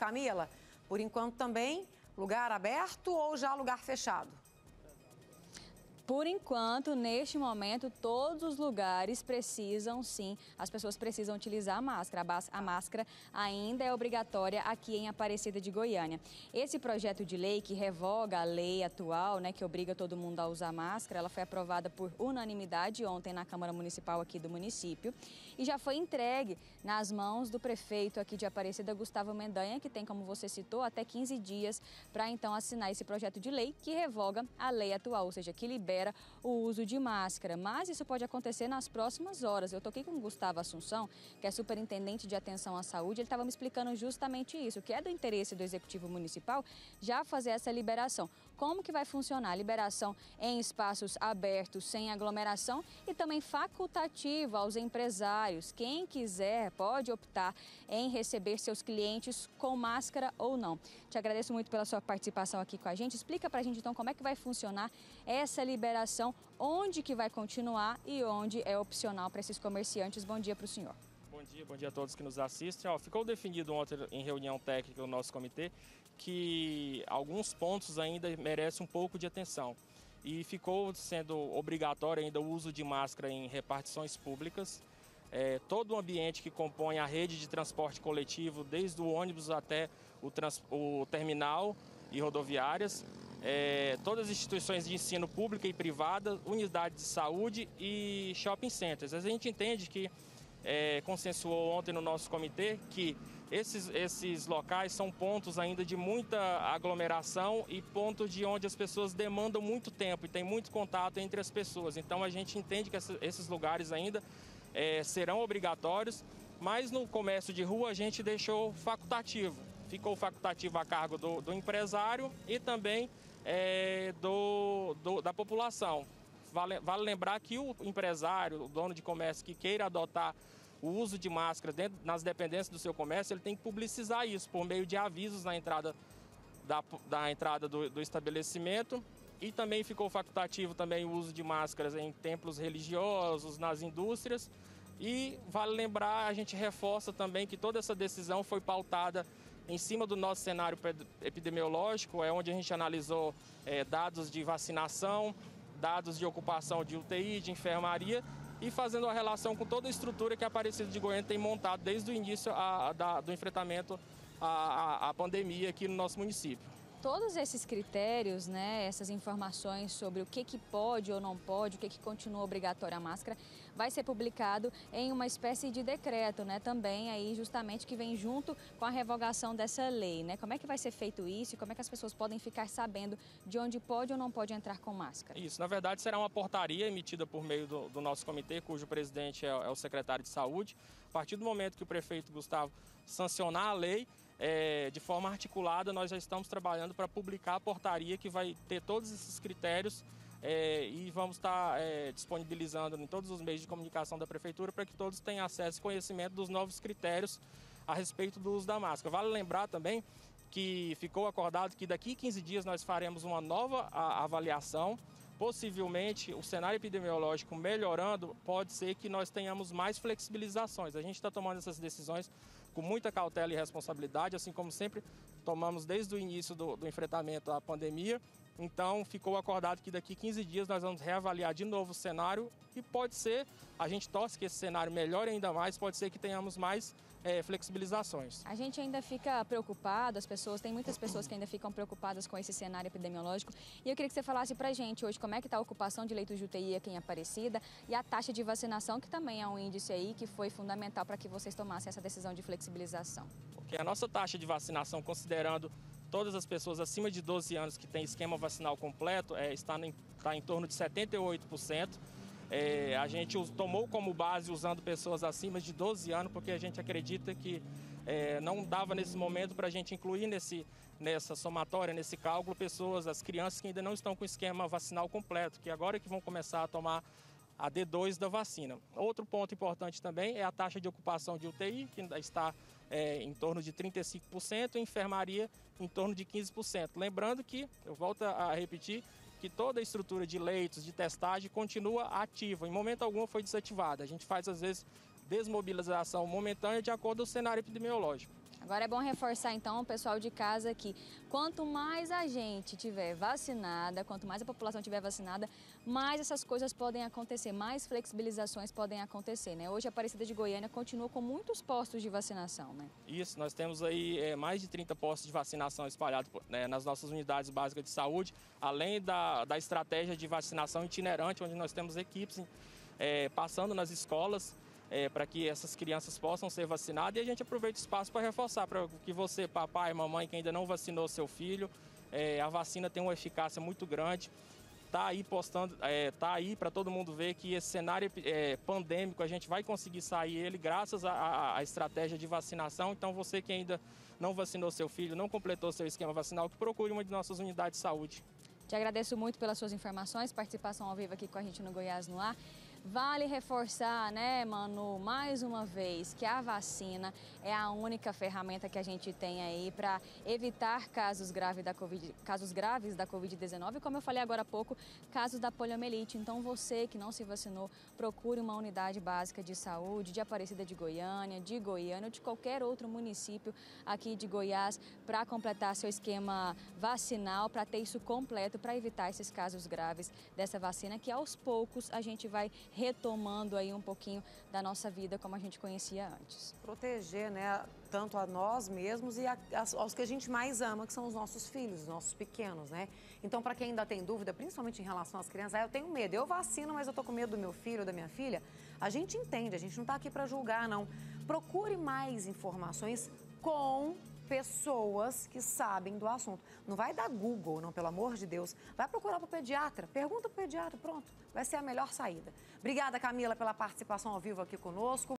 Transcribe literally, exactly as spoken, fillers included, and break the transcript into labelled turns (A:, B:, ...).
A: Camila, por enquanto também lugar aberto ou já lugar fechado?
B: Por enquanto, neste momento, todos os lugares precisam, sim, as pessoas precisam utilizar a máscara. A máscara ainda é obrigatória aqui em Aparecida de Goiânia. Esse projeto de lei que revoga a lei atual, né, que obriga todo mundo a usar máscara, ela foi aprovada por unanimidade ontem na Câmara Municipal aqui do município e já foi entregue nas mãos do prefeito aqui de Aparecida, Gustavo Mendanha, que tem, como você citou, até quinze dias para então assinar esse projeto de lei que revoga a lei atual, ou seja, que libera o uso de máscara, mas isso pode acontecer nas próximas horas. Eu estou aqui com o Gustavo Assunção, que é superintendente de atenção à saúde, ele estava me explicando justamente isso, que é do interesse do Executivo Municipal já fazer essa liberação. Como que vai funcionar? Liberação em espaços abertos, sem aglomeração e também facultativa aos empresários. Quem quiser pode optar em receber seus clientes com máscara ou não. Te agradeço muito pela sua participação aqui com a gente. Explica pra gente então como é que vai funcionar essa liberação. Onde que vai continuar e onde é opcional para esses comerciantes. Bom dia para o senhor.
C: Bom dia, bom dia a todos que nos assistem. Ó, ficou definido ontem em reunião técnica do nosso comitê que alguns pontos ainda merecem um pouco de atenção. E ficou sendo obrigatório ainda o uso de máscara em repartições públicas. É, todo o ambiente que compõe a rede de transporte coletivo, desde o ônibus até o, trans, o terminal e rodoviárias. É, todas as instituições de ensino pública e privada, unidades de saúde e shopping centers. A gente entende que, é, consensuou ontem no nosso comitê, que esses, esses locais são pontos ainda de muita aglomeração e pontos de onde as pessoas demandam muito tempo e tem muito contato entre as pessoas. Então a gente entende que essa, esses lugares ainda é, serão obrigatórios, mas no comércio de rua a gente deixou facultativo. Ficou facultativo a cargo do, do empresário e também É, do, do, da população. Vale, vale lembrar que o empresário, o dono de comércio que queira adotar o uso de máscara dentro, nas dependências do seu comércio, ele tem que publicizar isso por meio de avisos na entrada, da, da entrada do, do estabelecimento. E também ficou facultativo também o uso de máscaras em templos religiosos, nas indústrias. E vale lembrar, a gente reforça também que toda essa decisão foi pautada em cima do nosso cenário epidemiológico, é onde a gente analisou é, dados de vacinação, dados de ocupação de U T I, de enfermaria e fazendo a relação com toda a estrutura que a Aparecida de Goiânia tem montado desde o início a, a, da, do enfrentamento à, à pandemia aqui no nosso município.
B: Todos esses critérios, né, essas informações sobre o que, que pode ou não pode, o que, que continua obrigatório a máscara, vai ser publicado em uma espécie de decreto, né, também aí justamente que vem junto com a revogação dessa lei, né? Como é que vai ser feito isso e como é que as pessoas podem ficar sabendo de onde pode ou não pode entrar com máscara?
C: Isso, na verdade será uma portaria emitida por meio do, do nosso comitê, cujo presidente é, é o secretário de saúde. A partir do momento que o prefeito Gustavo sancionar a lei, É, de forma articulada, nós já estamos trabalhando para publicar a portaria que vai ter todos esses critérios é, e vamos estar é, disponibilizando em todos os meios de comunicação da Prefeitura para que todos tenham acesso e conhecimento dos novos critérios a respeito do uso da máscara. Vale lembrar também que ficou acordado que daqui a quinze dias nós faremos uma nova avaliação. Possivelmente, o cenário epidemiológico melhorando, pode ser que nós tenhamos mais flexibilizações. A gente está tomando essas decisões com muita cautela e responsabilidade, assim como sempre tomamos desde o início do, do enfrentamento à pandemia. Então, ficou acordado que daqui a quinze dias nós vamos reavaliar de novo o cenário e pode ser, a gente torce que esse cenário melhore ainda mais, pode ser que tenhamos mais é, flexibilizações.
B: A gente ainda fica preocupado, as pessoas, tem muitas pessoas que ainda ficam preocupadas com esse cenário epidemiológico. E eu queria que você falasse pra gente hoje como é que está a ocupação de leitos de U T I aqui em Aparecida e a taxa de vacinação, que também é um índice aí que foi fundamental para que vocês tomassem essa decisão de flexibilização.
C: Porque a nossa taxa de vacinação, considerando todas as pessoas acima de doze anos que têm esquema vacinal completo, é, está, em, está em torno de setenta e oito por cento. É, a gente tomou como base usando pessoas acima de doze anos, porque a gente acredita que é, não dava nesse momento para a gente incluir nesse, nessa somatória, nesse cálculo, pessoas, as crianças que ainda não estão com esquema vacinal completo, que agora é que vão começar a tomar a D dois da vacina. Outro ponto importante também é a taxa de ocupação de U T I, que ainda está é, em torno de trinta e cinco por cento, e enfermaria em torno de quinze por cento. Lembrando que, eu volto a repetir, que toda a estrutura de leitos, de testagem, continua ativa. Em momento algum foi desativada. A gente faz, às vezes, desmobilização momentânea de acordo com o cenário epidemiológico.
B: Agora é bom reforçar, então, o pessoal de casa que quanto mais a gente tiver vacinada, quanto mais a população tiver vacinada, mais essas coisas podem acontecer, mais flexibilizações podem acontecer, né? Hoje a Aparecida de Goiânia continua com muitos postos de vacinação, né?
C: Isso, nós temos aí é, mais de trinta postos de vacinação espalhados, né, nas nossas unidades básicas de saúde, além da, da estratégia de vacinação itinerante, onde nós temos equipes é, passando nas escolas, É, para que essas crianças possam ser vacinadas, e a gente aproveita o espaço para reforçar, para que você, papai, mamãe, que ainda não vacinou seu filho, é, a vacina tem uma eficácia muito grande, tá aí postando, é, tá aí para todo mundo ver que esse cenário é, pandêmico, a gente vai conseguir sair ele graças à estratégia de vacinação. Então você que ainda não vacinou seu filho, não completou seu esquema vacinal, que procure uma de nossas unidades de saúde.
B: Te agradeço muito pelas suas informações, participação ao vivo aqui com a gente no Goiás no Ar. Vale reforçar, né, Manu, mais uma vez, que a vacina é a única ferramenta que a gente tem aí para evitar casos graves da COVID, casos graves da covid dezenove, como eu falei agora há pouco, casos da poliomielite. Então, você que não se vacinou, procure uma unidade básica de saúde de Aparecida de Goiânia, de Goiânia ou de qualquer outro município aqui de Goiás para completar seu esquema vacinal, para ter isso completo, para evitar esses casos graves dessa vacina, que aos poucos a gente vai retomando aí um pouquinho da nossa vida como a gente conhecia antes.
A: Proteger, né, tanto a nós mesmos e a, aos que a gente mais ama, que são os nossos filhos, os nossos pequenos, né? Então, para quem ainda tem dúvida, principalmente em relação às crianças, ah, eu tenho medo, eu vacino, mas eu tô com medo do meu filho ou da minha filha, a gente entende, a gente não tá aqui para julgar, não. Procure mais informações com pessoas que sabem do assunto. Não vai dar Google, não, pelo amor de Deus. Vai procurar para o pediatra, pergunta para o pediatra, pronto. Vai ser a melhor saída. Obrigada, Camila, pela participação ao vivo aqui conosco.